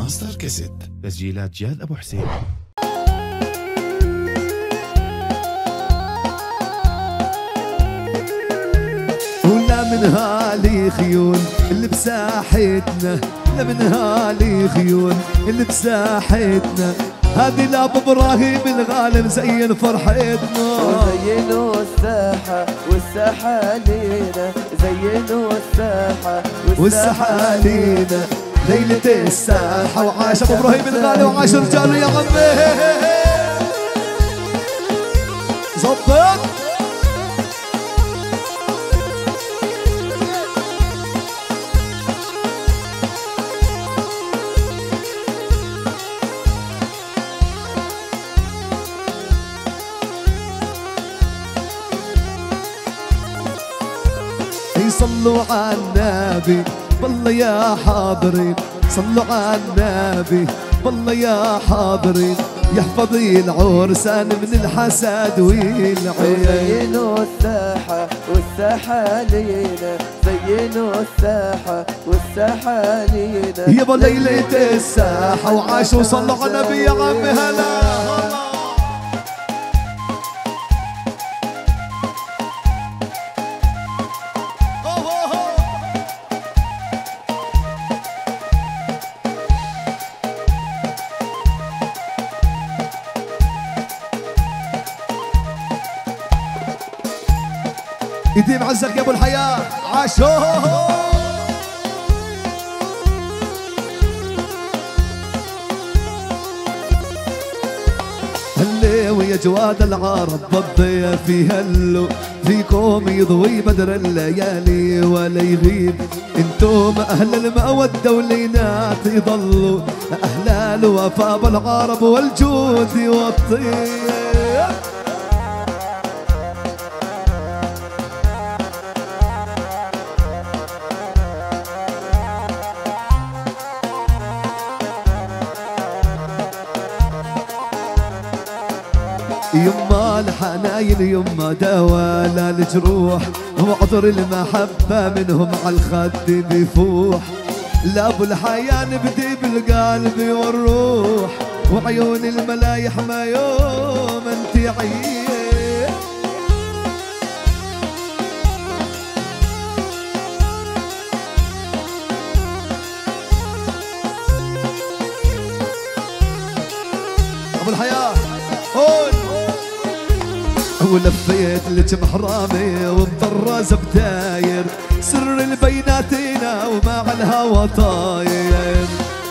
ماستر كاسيت، تسجيلات جاد أبو حسين. ولا من هالي خيول اللي بساحتنا، لا من هالي خيول اللي بساحتنا، هذه لابو ابراهيم الغالي مزين فرحتنا. وزينوا الساحة والساحة لينا، زينوا الساحة والساحة لينا، ليلة الساحة وعاش ابو ابراهيم الغالي وعاش رجاله يا عمي. زبط صلوا على النبي بالله يا حاضرين، صلوا على النبي بالله يا حاضرين، يحفظ العرسان من الحسد والعين. زينوا الساحة والساحة لينا، زينوا الساحة والساحة لينا، يبا ليلة الساحة وعاش وصلوا على النبي يا عمي. هلا يديم عزك يا ابو الحياة عاشو. هلو يا جواد العرب بالضيف يهلو، فيكم يضوي بدر الليالي ولا يغيب، انتم اهل المودة واللينات يضلوا، اهل الوفا بالعرب والجود والطيب. يما الحناين يما دوالا الجروح، وعطر المحبة منهم على الخد بيفوح، لا ابو الحياة نبدي بالقلب والروح، وعيون الملايح ما يوم انت عيش. ابو الحياة ولفيت لك محرامي ومطرز بداير، سر البيناتنا وما على الهوى طاير.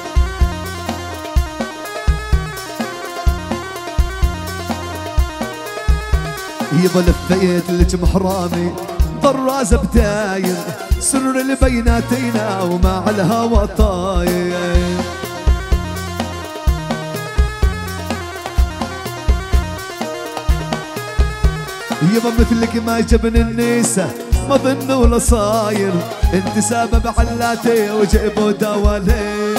يبا لفيت لك محرامي طراز بداير، سر البيناتنا وما على الهوى طاير. يبا مثلك ما جبن النيسة ما ظن ولا صاير، انت سبب علاتي وجيبوا دوالي.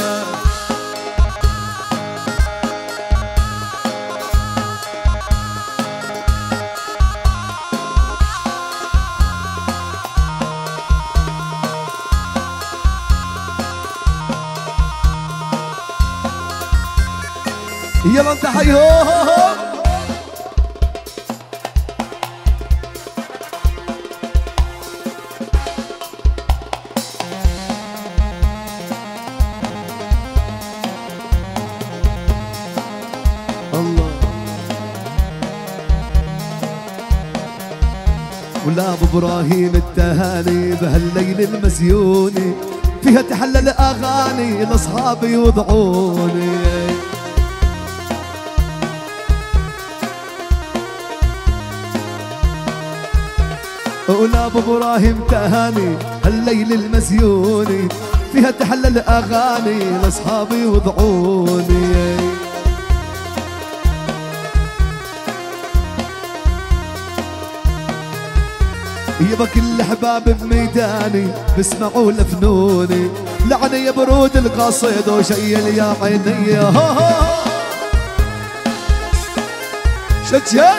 يلا انت حيهم. ولا ابو ابراهيم التهاني بهالليل المزيوني، فيها تحلل اغاني لاصحابي يوضعوني. ولا ابو ابراهيم تهاني هالليل المزيوني، فيها تحلل اغاني لاصحابي يوضعوني. يبا كل احباب بميداني بسمعوا لفنوني، لعنة يا برود القصيد وشيل يا عيني. شجن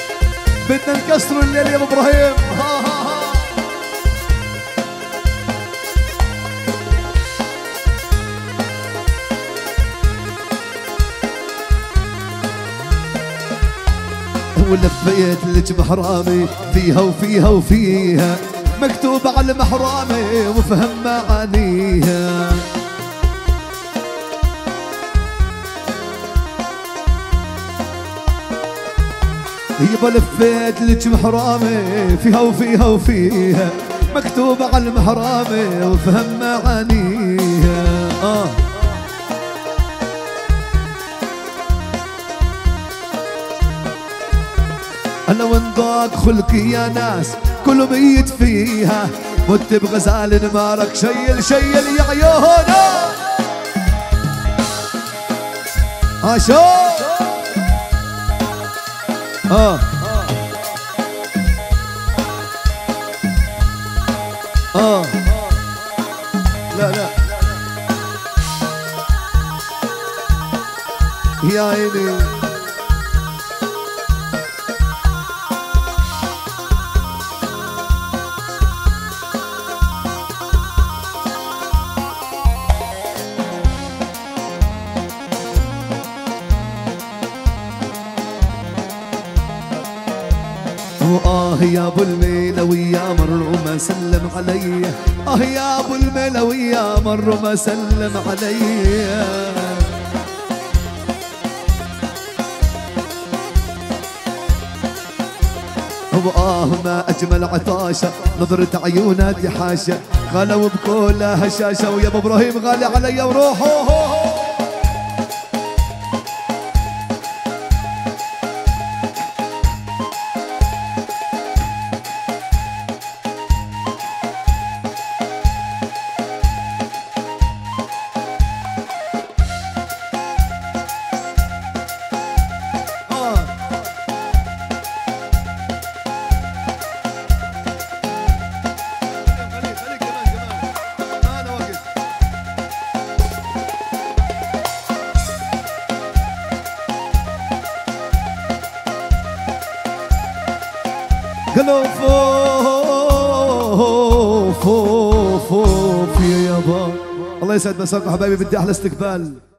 بدنا نكسروا الليل يا ابو ابراهيم. ولفيت لك محرامي فيها وفيها وفيها، مكتوب على محرامي وفهم معانيها. يبا لفيت لك محرامي فيها وفيها وفيها، مكتوب على المحرامي وفهم معانيها. انا وانضاق خلقي يا ناس كله ميت فيها، مت بغزال نمارك شيل شيل يا عيونا. عاشو لا لا يا عيني. يا ابو الميلوية مر وما سلم علي، يا ابو الميلوية مر وما سلم علي. ما اجمل عطاشة نظرة عيوناتي حاشة، غلوا بكلها هشاشة، ويا ابو ابراهيم غالي علي وروحه. قالوا فوف يا يابا. الله يسعد مساكم حبايبي، بدي احلى استقبال.